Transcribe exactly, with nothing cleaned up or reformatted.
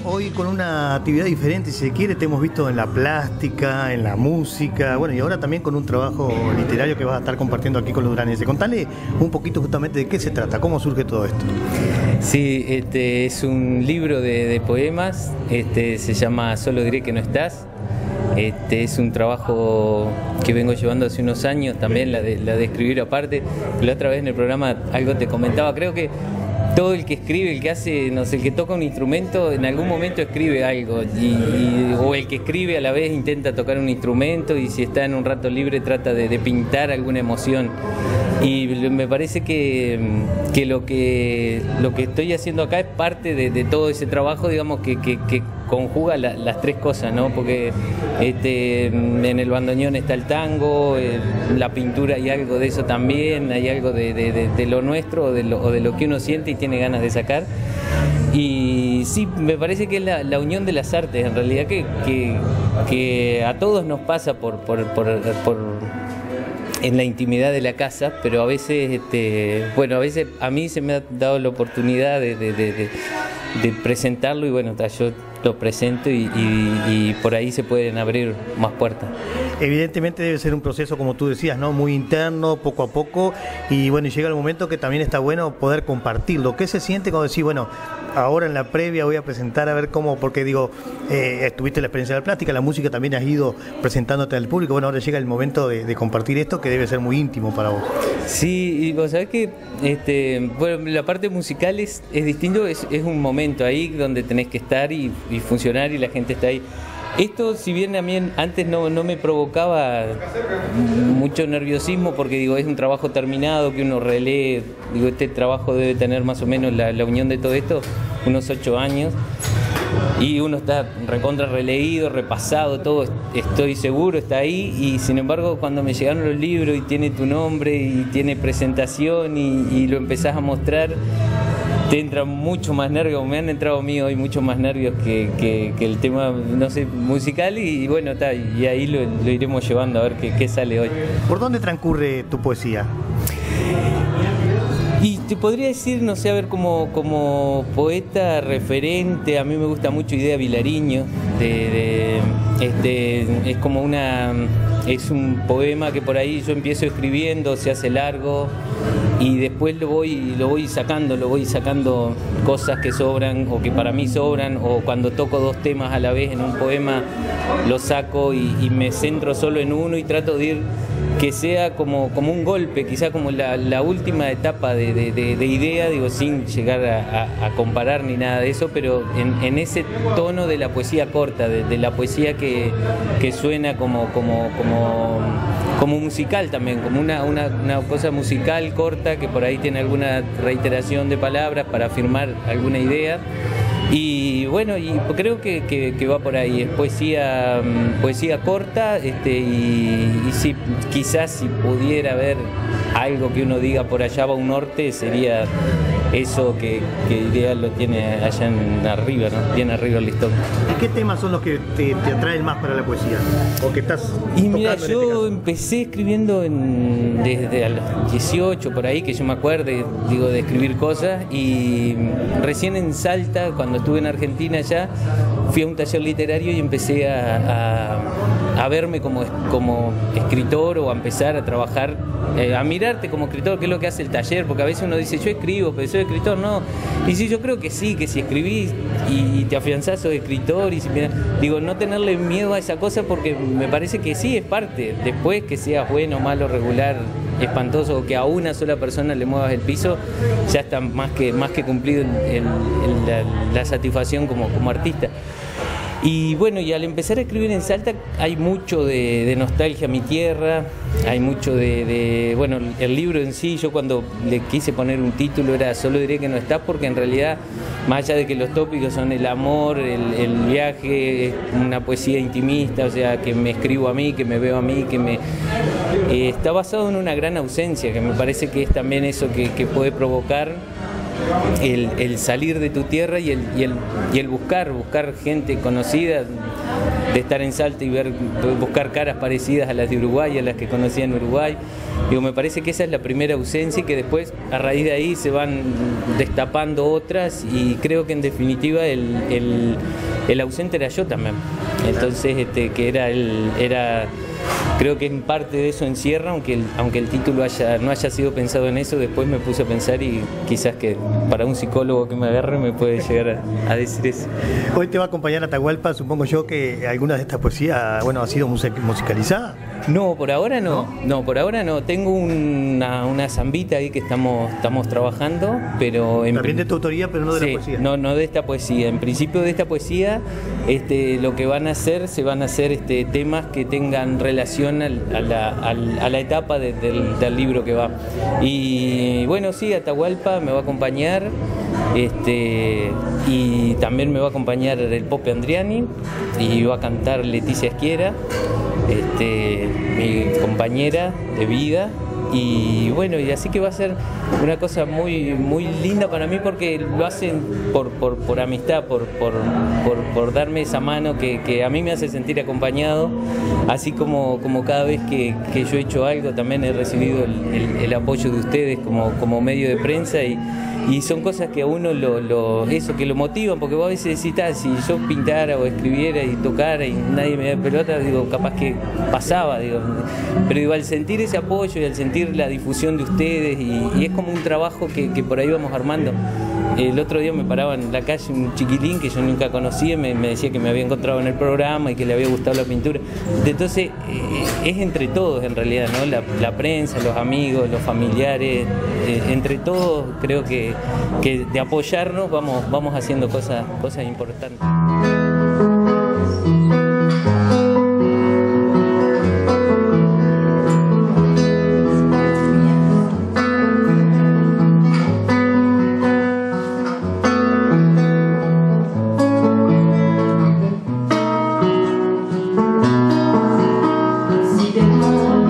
hoy con una actividad diferente, si se quiere, te hemos visto en la plástica, en la música, bueno, y ahora también con un trabajo literario que vas a estar compartiendo aquí con los duraneses. Contale un poquito justamente de qué se trata, cómo surge todo esto. Sí, este es un libro de, de poemas, este se llama Solo diré que no estás. Este es un trabajo que vengo llevando hace unos años, también la de, la de escribir aparte. La otra vez en el programa algo te comentaba, creo que todo el que escribe, el que hace, no sé, el que toca un instrumento, en algún momento escribe algo, y, y, o el que escribe a la vez intenta tocar un instrumento, y si está en un rato libre trata de, de pintar alguna emoción. Y me parece que, que, lo, que lo que estoy haciendo acá es parte de, de todo ese trabajo, digamos, que, que, que conjuga la, las tres cosas, ¿no? Porque este, en el bandoneón está el tango, eh, la pintura hay algo de eso también, hay algo de, de, de, de lo nuestro o de lo, o de lo que uno siente y tiene ganas de sacar. Y sí, me parece que es la, la unión de las artes, en realidad, que, que, que a todos nos pasa por... por, por, por en la intimidad de la casa, pero a veces, este, bueno, a veces a mí se me ha dado la oportunidad de, de, de, de, de presentarlo, y bueno, yo lo presento y, y, y por ahí se pueden abrir más puertas. Evidentemente debe ser un proceso, como tú decías, ¿no? Muy interno, poco a poco, y bueno, y llega el momento que también está bueno poder compartirlo. ¿Qué se siente cuando decís, bueno, ahora en la previa voy a presentar a ver cómo, porque digo, eh, tuviste la experiencia de la plástica, la música también has ido presentándote al público, bueno, ahora llega el momento de, de compartir esto, que debe ser muy íntimo para vos? Sí, y vos sabés que este, bueno, la parte musical es, es distinto, es, es un momento ahí donde tenés que estar y, y funcionar, y la gente está ahí. Esto, si bien a mí antes no, no me provocaba mucho nerviosismo, porque digo, es un trabajo terminado que uno relee, digo, este trabajo debe tener más o menos la, la unión de todo esto, unos ocho años, y uno está recontra releído, repasado, todo, estoy seguro, está ahí, y sin embargo cuando me llegaron los libros y tiene tu nombre y tiene presentación y, y lo empezás a mostrar, te entran mucho más nervios, me han entrado a mí hoy mucho más nervios que, que, que el tema, no sé, musical, y, y bueno, está, y ahí lo, lo iremos llevando a ver qué, qué sale hoy. ¿Por dónde transcurre tu poesía? Y te podría decir, no sé, a ver, como, como poeta referente, a mí me gusta mucho Idea Vilariño, de, de, este, es como una, es un poema que por ahí yo empiezo escribiendo, se hace largo, y después lo voy, lo voy sacando, lo voy sacando cosas que sobran o que para mí sobran, o cuando toco dos temas a la vez en un poema, lo saco y, y me centro solo en uno y trato de ir que sea como, como un golpe, quizá como la, la última etapa de, de, de, de idea, digo, sin llegar a, a, a comparar ni nada de eso, pero en, en ese tono de la poesía corta, de, de la poesía que, que suena como, como, como, como musical también, como una, una, una cosa musical corta que por ahí tiene alguna reiteración de palabras para afirmar alguna idea. Y bueno, y creo que, que, que va por ahí, es poesía, poesía corta, este, y, y si, quizás si pudiera haber algo que uno diga por allá va un norte, sería eso que, que Ideal lo tiene allá en arriba, ¿no? Bien arriba el listón. ¿Y qué temas son los que te, te atraen más para la poesía? ¿O que estás Y mira, tocando en yo este caso? empecé escribiendo en, desde a los dieciocho, por ahí, que yo me acuerde, digo, de escribir cosas, y recién en Salta, cuando estuve en Argentina ya, fui a un taller literario y empecé a, a, a verme como, como escritor, o a empezar a trabajar, eh, a mirarte como escritor, que es lo que hace el taller, porque a veces uno dice, yo escribo, pero soy escritor, no. Y sí, yo creo que sí, que si escribís y, y te afianzás, sos escritor, y si, digo, no tenerle miedo a esa cosa, porque me parece que sí, es parte. Después que seas bueno, malo, regular, espantoso, o que a una sola persona le muevas el piso, ya está más que, más que cumplido el, el, el, la, la satisfacción como, como artista. Y bueno, y al empezar a escribir en Salta hay mucho de, de nostalgia a mi tierra, hay mucho de, de, bueno, el libro en sí, yo cuando le quise poner un título era Solo diré que no estás, porque en realidad, más allá de que los tópicos son el amor, el, el viaje, es una poesía intimista, o sea, que me escribo a mí, que me veo a mí, que me... Eh, está basado en una gran ausencia, que me parece que es también eso que, que puede provocar El, el salir de tu tierra y el, y, el, y el buscar, buscar gente conocida. de estar en Salta y ver, buscar caras parecidas a las de Uruguay, a las que conocía en Uruguay. Digo, me parece que esa es la primera ausencia y que después a raíz de ahí se van destapando otras, y creo que en definitiva el, el, el ausente era yo también. Entonces, este, que era el, era, creo que en parte de eso encierra, aunque el, aunque el título haya, no haya sido pensado en eso, después me puse a pensar y quizás que para un psicólogo que me agarre me puede llegar a, a decir eso. Hoy te va a acompañar Atahualpa, supongo yo que algunas de estas poesías, bueno, ha sido musicalizada. No, por ahora no, no, no por ahora no. Tengo una, una zambita ahí que estamos, estamos trabajando, pero... En También de tu autoría, pero no de sí, la poesía. No, no de esta poesía. En principio de esta poesía, este, lo que van a hacer, se van a hacer este, temas que tengan relación al, a, la, al, a la etapa de, del, del libro que va. Y bueno, sí, Atahualpa me va a acompañar, este, y también me va a acompañar el Pope Andriani, y va a cantar Leticia Esquiera, Este, mi compañera de vida, y bueno, y así que va a ser una cosa muy muy linda para mí, porque lo hacen por, por, por amistad, por, por, por, por darme esa mano que, que a mí me hace sentir acompañado, así como, como cada vez que, que yo he hecho algo también he recibido el, el, el apoyo de ustedes como, como medio de prensa, y Y son cosas que a uno lo, lo, eso, que lo motivan, porque vos a veces decís, ah, si yo pintara o escribiera y tocara y nadie me da pelota, digo, capaz que pasaba, digo. Pero digo, al sentir ese apoyo y al sentir la difusión de ustedes, y, y es como un trabajo que, que por ahí vamos armando. El otro día me paraba en la calle un chiquilín que yo nunca conocía, me, me decía que me había encontrado en el programa y que le había gustado la pintura. Entonces, eh, es entre todos en realidad, ¿no? La, la prensa, los amigos, los familiares, eh, entre todos creo que, que de apoyarnos vamos, vamos haciendo cosas, cosas importantes. Si del mundo